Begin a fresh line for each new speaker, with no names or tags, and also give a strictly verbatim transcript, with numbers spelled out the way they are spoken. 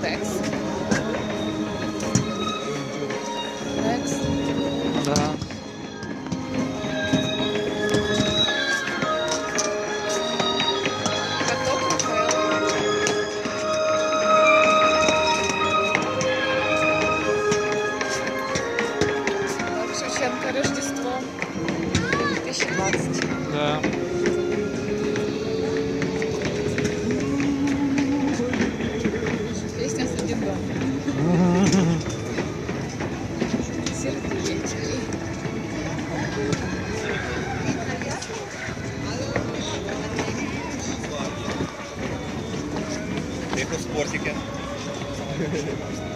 Next. Next.
Да.
Каток Рафаэл. Так, Шевченко, Рождество. две тысячи двадцать.
Да.
Песня с один дом. Сердечки.
Приехал в спортике.